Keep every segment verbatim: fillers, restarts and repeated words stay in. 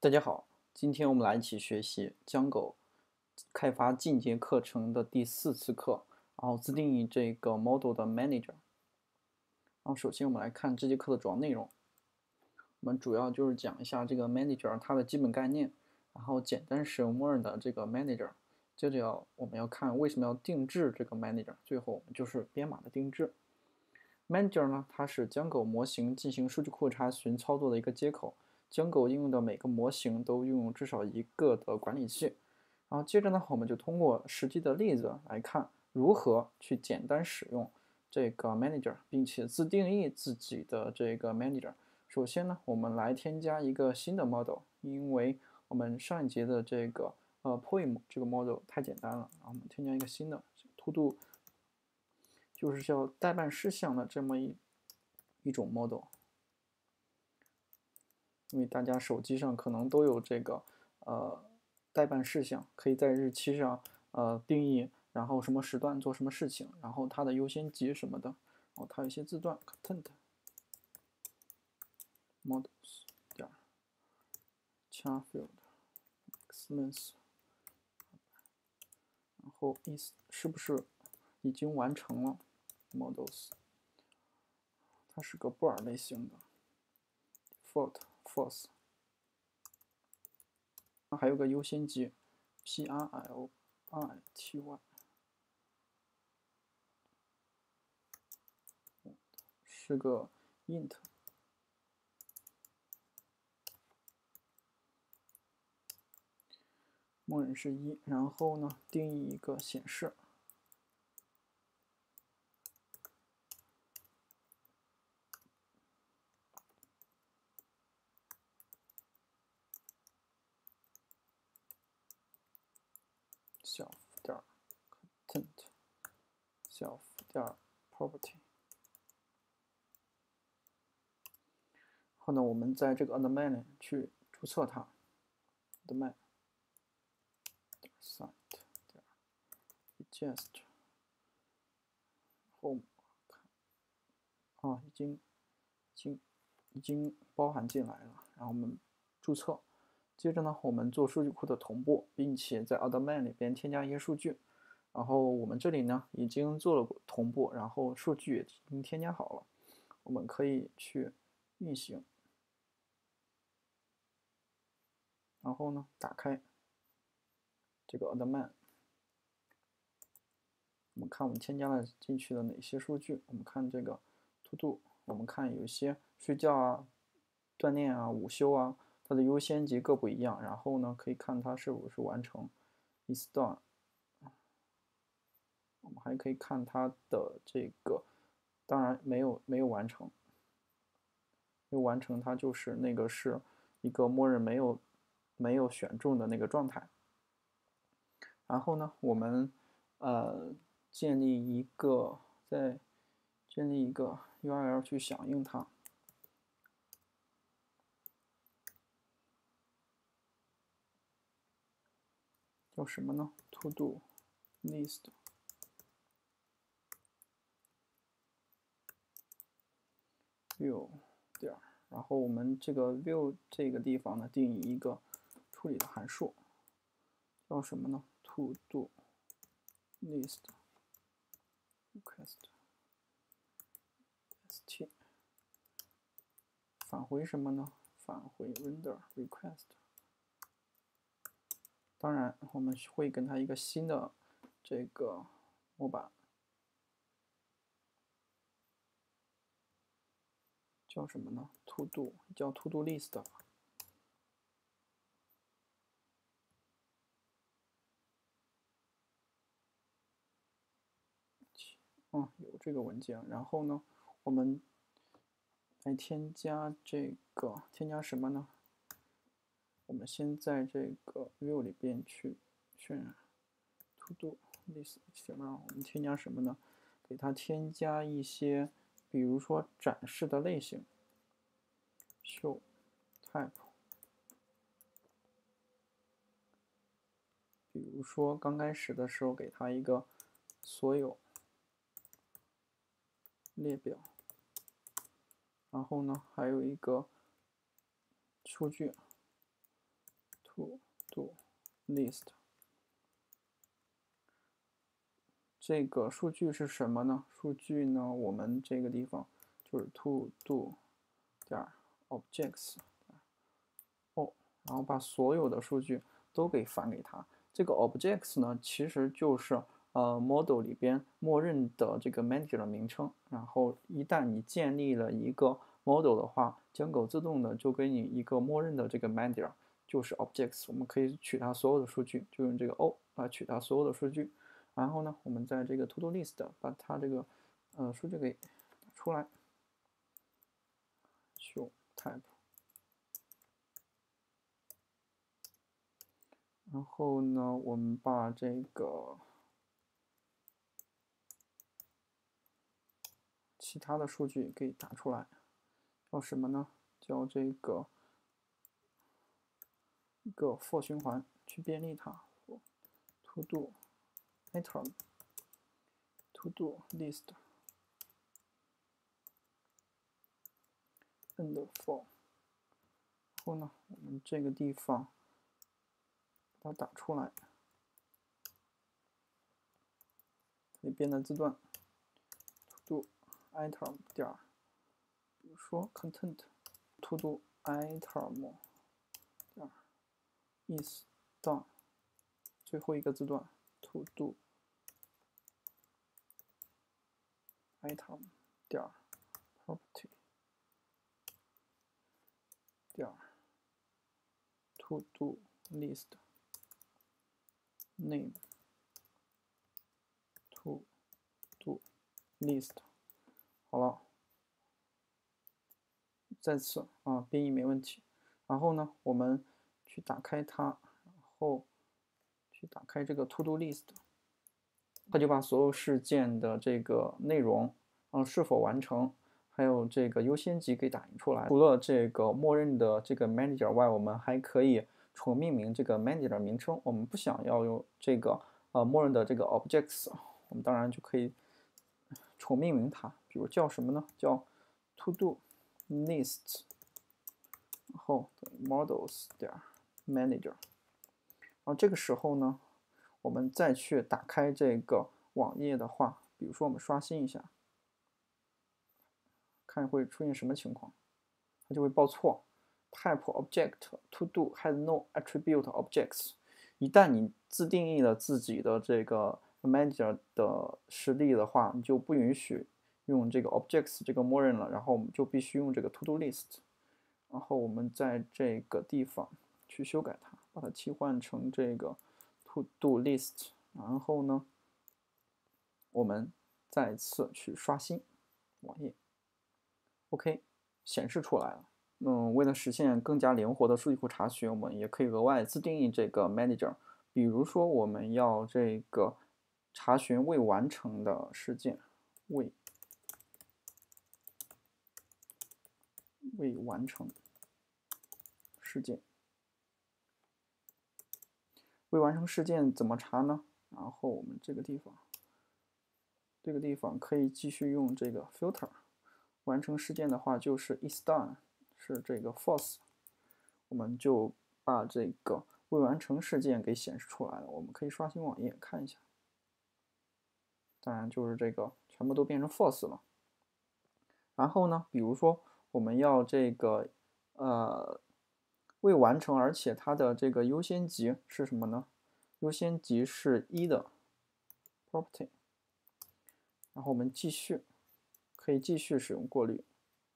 大家好，今天我们来一起学习 Django 开发进阶课程的第四次课，然后自定义这个 model 的 manager。然后首先我们来看这节课的主要内容，我们主要就是讲一下这个 manager 它的基本概念，然后简单使用默认的这个 manager，接着要我们要看为什么要定制这个 manager，最后我们就是编码的定制。manager 呢，它是 Django 模型进行数据库查询操作的一个接口。Django 应用的每个模型都拥有至少一个的管理器。然后接着呢，我们就通过实际的例子来看如何去简单使用这个 manager， 并且自定义自己的这个 manager。首先呢，我们来添加一个新的 model， 因为我们上一节的这个呃 poem 这个 model 太简单了，然后我们添加一个新的 to do， 就是叫代办事项的这么一一种 model。因为大家手机上可能都有这个呃待办事项，可以在日期上呃定义，然后什么时段做什么事情，然后它的优先级什么的，然后它有一些字段 content models 点 charfield excellence， 然后 is 是不是已经完成了 models， 它是个布尔类型的 default false。还有个优先级 P R I O I T Y， 是个 int， 默认是一，然后呢定义一个显示，self 点 content self 点 property。后呢，我们在这个 admin 去注册它 ，admin 点 site 点 register home 啊，已经已经已经包含进来了，然后我们注册。接着呢，我们做数据库的同步，并且在 admin 里边添加一些数据。然后我们这里呢已经做了同步，然后数据也已经添加好了，我们可以去运行。然后呢，打开这个 admin， 我们看我们添加了进去的哪些数据。我们看这个 to do， 我们看有一些睡觉啊、锻炼啊、午休啊，它的优先级各不一样。然后呢，可以看它是否是完成 is done。我们还可以看它的这个，当然没有没有完成，没有完成它就是那个是一个默认没有没有选中的那个状态。然后呢，我们呃建立一个再建立一个 U R L 去响应它，叫什么呢 ？To do list view 点，然后我们这个 view 这个地方呢，定义一个处理的函数，叫什么呢 ？To do list request st， 返回什么呢？返回 render request。当然，我们会跟它一个新的这个模板，叫什么呢 ？To do 叫 To do list。嗯，有这个文件。然后呢，我们来添加这个，添加什么呢？我们先在这个 view 里边去渲染 to do list 什么？我们添加什么呢？给它添加一些，比如说展示的类型 ，show type， 比如说刚开始的时候给它一个所有列表，然后呢还有一个数据。 to do list。这个数据是什么呢？数据呢，我们这个地方就是 to do 点 objects 哦，然后把所有的数据都给返给它。这个 objects 呢，其实就是呃 model 里边默认的这个 manager 的名称。然后一旦你建立了一个 model 的话，江狗自动的就给你一个默认的这个 manager， 就是 objects。我们可以取它所有的数据，就用这个 o 来取它所有的数据。然后呢，我们在这个 to do list 把它这个呃数据给打出来 ，show type。然后呢，我们把这个其他的数据给打出来，叫什么呢？叫这个一个 for 循环去便利它 ，to do item to do list and for。然后呢，我们这个地方把它打出来，可以编的字段 to do item 点，比如说 content to do item 点 is done， 最后一个字段 to do item 点 property 点 to do list name to do list。好了，再次啊，编译没问题。然后呢，我们去打开它，然后去打开这个 to do list， 它就把所有事件的这个内容，嗯、呃，是否完成，还有这个优先级给打印出来。除了这个默认的这个 manager 外，我们还可以重命名这个 manager 名称。我们不想要用这个呃默认的这个 objects， 我们当然就可以重命名它，比如叫什么呢？叫 to do list， 然后 models 点 manager。然后这个时候呢，我们再去打开这个网页的话，比如说我们刷新一下，看会出现什么情况，它就会报错。Type object to do has no attribute objects。一旦你自定义了自己的这个 manager 的实例的话，你就不允许用这个 objects 这个默认了，然后我们就必须用这个 to do list。然后我们在这个地方去修改它，把它切换成这个 to do list。然后呢，我们再次去刷新网页 ，OK， 显示出来了。嗯，为了实现更加灵活的数据库查询，我们也可以额外自定义这个 manager。比如说，我们要这个查询未完成的事件，未未完成事件，未完成事件怎么查呢？然后我们这个地方，这个地方可以继续用这个 filter。完成事件的话就是 is done， 是这个 false， 我们就把这个未完成事件给显示出来了。我们可以刷新网页看一下，当然就是这个全部都变成 false 了。然后呢，比如说我们要这个呃未完成，而且它的这个优先级是什么呢？优先级是一的 property， 然后我们继续可以继续使用过滤。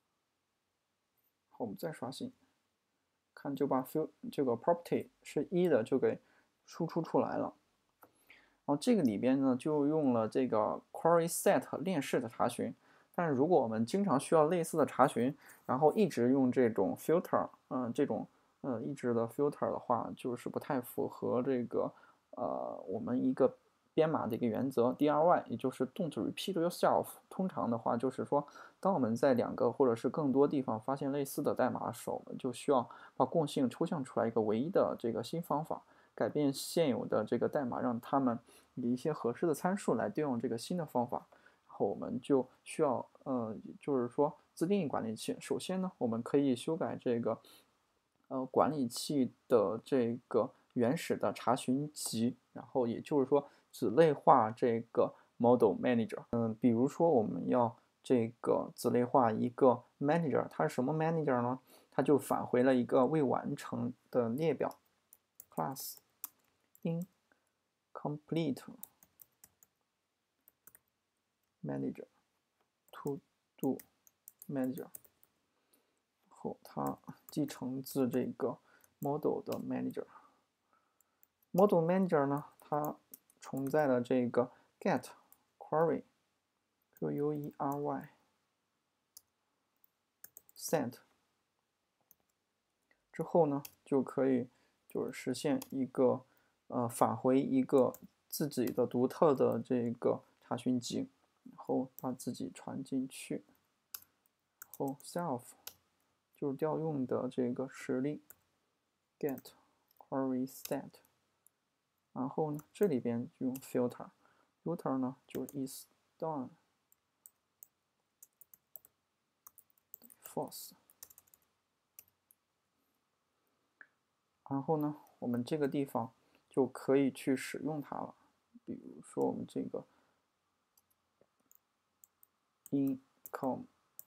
好，我们再刷新，看就把 fill 这个 property 是一的就给输出出来了。然后这个里边呢就用了这个 query set 链式的查询。但是如果我们经常需要类似的查询，然后一直用这种 filter， 嗯、呃，这种呃一直的 filter 的话，就是不太符合这个呃我们一个编码的一个原则 D R Y， 也就是 Don't repeat yourself。通常的话就是说，当我们在两个或者是更多地方发现类似的代码的时候，我们就需要把共性抽象出来一个唯一的这个新方法，改变现有的这个代码，让它们以一些合适的参数来对应这个新的方法。然后我们就需要呃，就是说自定义管理器。首先呢，我们可以修改这个呃管理器的这个原始的查询集，然后也就是说子类化这个 model manager。嗯，比如说我们要这个子类化一个 manager， 它是什么 manager 呢？它就返回了一个未完成的列表 class incomplete manager to do manager， 后它继承自这个 model 的 manager。model manager 呢，它存在了这个 get query q u e r y sent 之后呢，就可以就是实现一个呃返回一个自己的独特的这个查询集，然后把自己传进去，然后 self 就是调用的这个实例 get query set， 然后呢这里边就用 filter filter 呢就是 is done false。然后呢，我们这个地方就可以去使用它了。比如说我们这个 incomplete，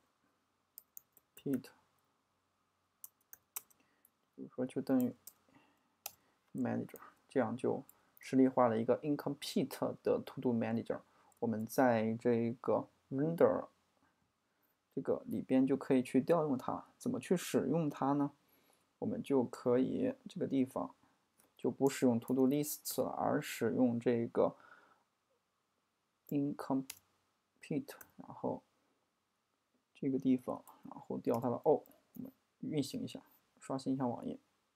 比如说就等于 manager， 这样就实例化了一个 incomplete 的 to do manager。我们在这个 render 这个里边就可以去调用它。怎么去使用它呢？我们就可以这个地方就不使用 to do lists 了，而使用这个 incomplete， 然后这个地方，然后调它的 o， 我们运行一下，刷新一下网页。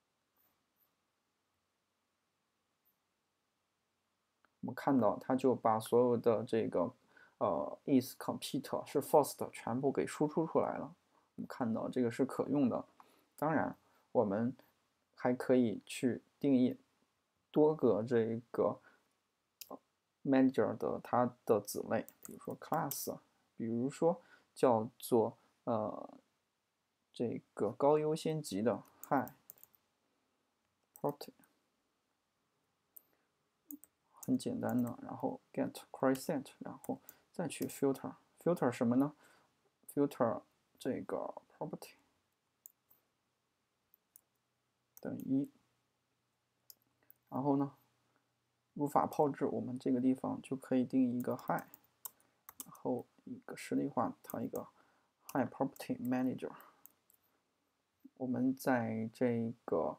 我们看到它就把所有的这个呃 is complete 是 false 的全部给输出出来了。我们看到这个是可用的。当然，我们还可以去定义多个这个 manager 的它的子类，比如说 class， 比如说叫做呃这个高优先级的 high priority， 很简单的，然后 get query set， 然后再去 filter filter 什么呢 ？filter 这个 property 等于一，然后呢，如法炮制，我们这个地方就可以定义一个 high， 然后一个实例化它一个 high property manager。我们在这个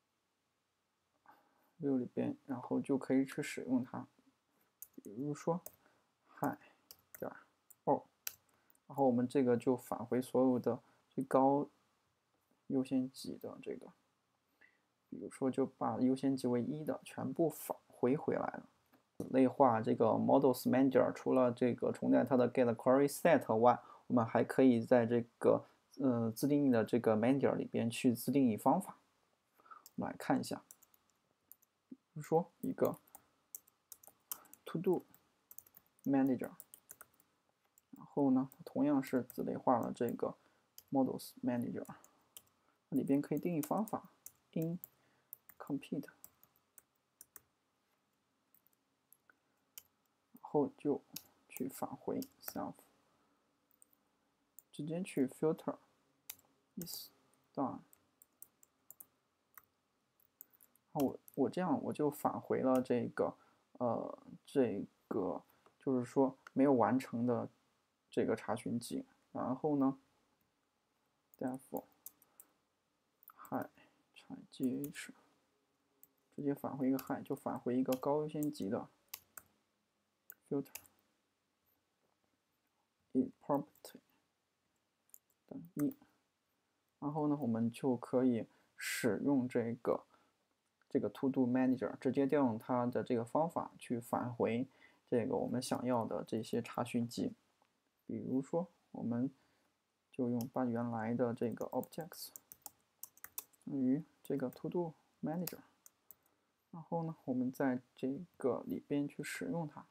view 里边，然后就可以去使用它，比如说 high 点 o， 然后我们这个就返回所有的最高优先级的这个，比如说就把优先级为一的全部返回回来了。子类化这个 models manager 除了这个存在它的 get query set 外，我们还可以在这个呃自定义的这个 manager 里边去自定义方法。我们来看一下，比如说一个 to do manager， 然后呢，同样是子类化了这个 models manager， 里边可以定义方法 incomplete， 然后就去返回 self， 直接去 filter is done。我我这样我就返回了这个呃这个就是说没有完成的这个查询集，然后呢 def high 查 gh 直接返回一个 high， 就返回一个高优先级的 filter is property 等于一，然后呢我们就可以使用这个这个 to do manager 直接调用它的这个方法去返回这个我们想要的这些查询集。比如说，我们就用把原来的这个 objects 等于这个 to do manager， 然后呢，我们在这个里边去使用它。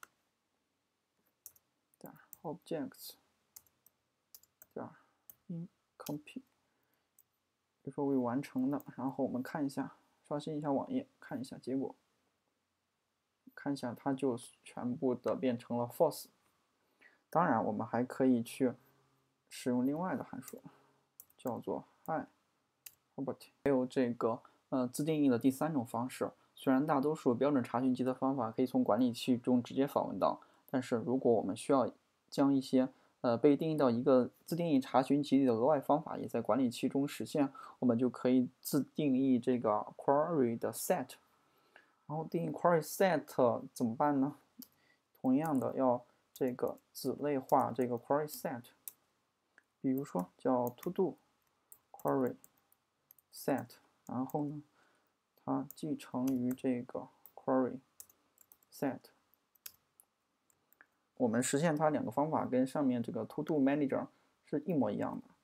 点 objects 点 incomplete 比如说未完成的，然后我们看一下，刷新一下网页，看一下结果，看一下它就全部的变成了 false。当然，我们还可以去使用另外的函数，叫做 hi property。还有这个呃自定义的第三种方式，虽然大多数标准查询集的方法可以从管理器中直接访问到，但是如果我们需要将一些呃被定义到一个自定义查询集里的额外方法也在管理器中实现，我们就可以自定义这个 query 的 set。然后定义 query set 怎么办呢？同样的要这个子类化这个 query set， 比如说叫 to do query set， 然后呢，它继承于这个 query set。我们实现它两个方法跟上面这个 to do manager 是一模一样的。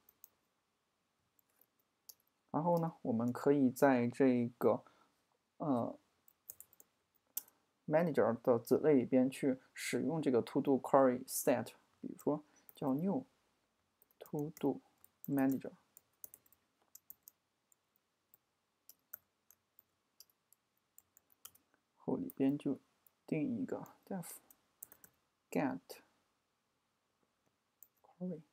然后呢，我们可以在这个呃 manager 的子类里边去使用这个 to do query set， 比如说叫 new to do manager， 后里边就定一个 def get query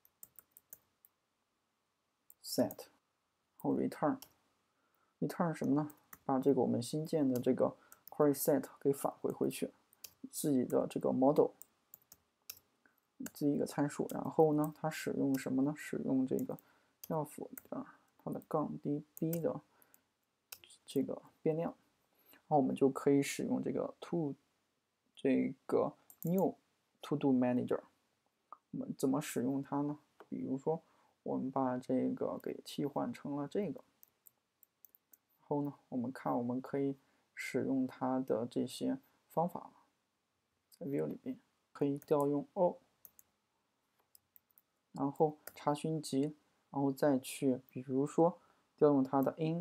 set， 后 return return 什么呢？把这个我们新建的这个 query set 给返回回去，自己的这个 model， 自己一个参数，然后呢，它使用什么呢？使用这个 elf 点它的杠 db 的这个变量，然后我们就可以使用这个 to 这个 new to do manager。我们怎么使用它呢？比如说，我们把这个给替换成了这个。然后呢，我们看我们可以使用它的这些方法，在 view 里边可以调用 O， 然后查询集，然后再去比如说调用它的 in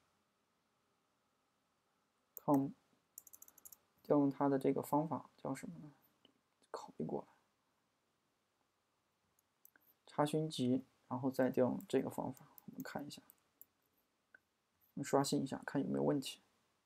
com， 调用它的这个方法叫什么呢？拷贝过来，查询集，然后再调用这个方法，我们看一下，我们刷新一下，看有没有问题。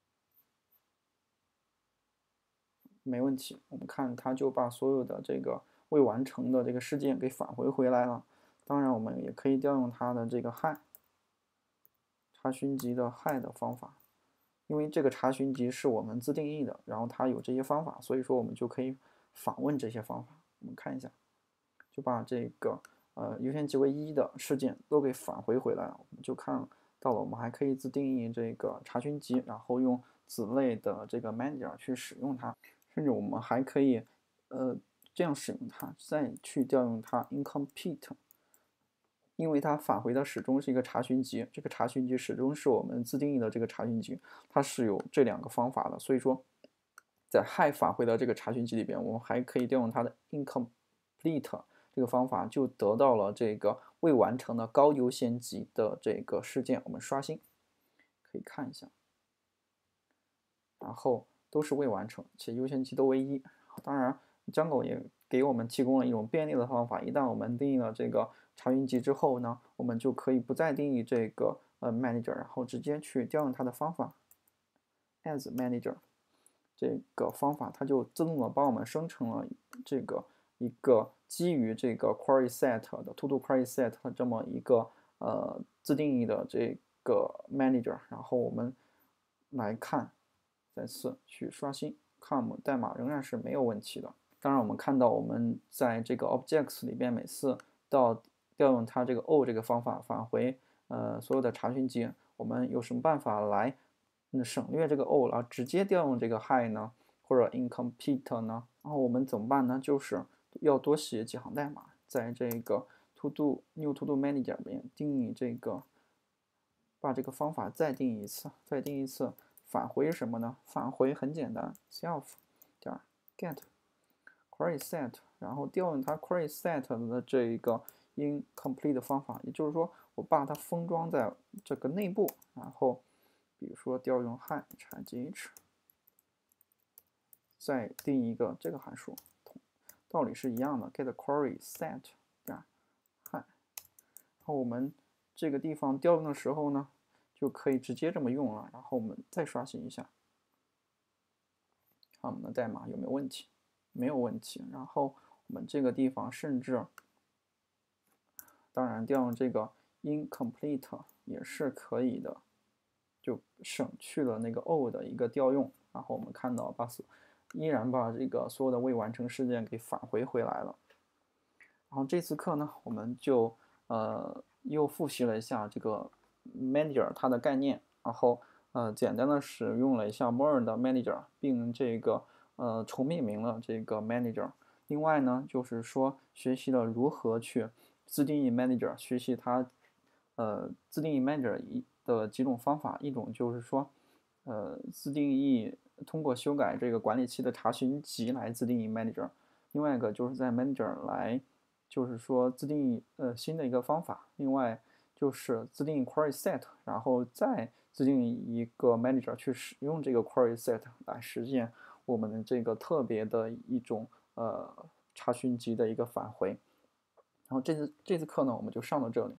没问题，我们看它就把所有的这个未完成的这个事件给返回回来了。当然，我们也可以调用它的这个 hi 查询集的 hi 的方法，因为这个查询集是我们自定义的，然后它有这些方法，所以说我们就可以访问这些方法。我们看一下，就把这个呃优先级为一的事件都给返回回来了。我们就看到了，我们还可以自定义这个查询集，然后用子类的这个 manager 去使用它。甚至我们还可以，呃，这样使用它，再去调用它 incomplete， 因为它返回的始终是一个查询集，这个查询集始终是我们自定义的这个查询集，它是有这两个方法的，所以说，在 hi 返回的这个查询集里边，我们还可以调用它的 incomplete 这个方法，就得到了这个未完成的高优先级的这个事件。我们刷新，可以看一下，然后都是未完成，且优先级都为一。当然 ，Django 也给我们提供了一种便利的方法。一旦我们定义了这个查询集之后呢，我们就可以不再定义这个呃 manager， 然后直接去调用它的方法 as manager 这个方法，它就自动的帮我们生成了这个一个基于这个 query set 的 to do query set 的这么一个呃自定义的这个 manager， 然后我们来看。再次去刷新 com 代码仍然是没有问题的。当然，我们看到我们在这个 objects 里边，每次到调用它这个 o 这个方法返回呃所有的查询集，我们有什么办法来嗯省略这个 o 了，直接调用这个 hi 呢，或者 incomplete 呢？然后我们怎么办呢？就是要多写几行代码，在这个 to do new to do manager 里边定义这个，把这个方法再定义一次，再定义一次。返回什么呢？返回很简单 ，self 点 get query set， 然后调用它 query set 的这一个 incomplete 的方法，也就是说，我把它封装在这个内部，然后比如说调用 hi 查 gh， 再定一个这个函数，道理是一样的 ，get query set 点 hi， 然后我们这个地方调用的时候呢， 就可以直接这么用了。然后我们再刷新一下，看我们的代码有没有问题？没有问题。然后我们这个地方甚至，当然调用这个 incomplete 也是可以的，就省去了那个 o 的一个调用。然后我们看到把依然把这个所有的未完成事件给返回回来了。然后这次课呢，我们就呃又复习了一下这个 manager 它的概念，然后呃简单的使用了一下 more 的 manager， 并这个呃重命名了这个 manager。另外呢，就是说学习了如何去自定义 manager， 学习它呃自定义 manager 的几种方法，一种就是说呃自定义通过修改这个管理器的查询集来自定义 manager， 另外一个就是在 manager 来就是说自定义呃新的一个方法，另外就是自定义 query set， 然后再自定义一个 manager 去使用这个 query set 来实现我们的这个特别的一种呃查询集的一个返回。然后这次这次课呢，我们就上到这里。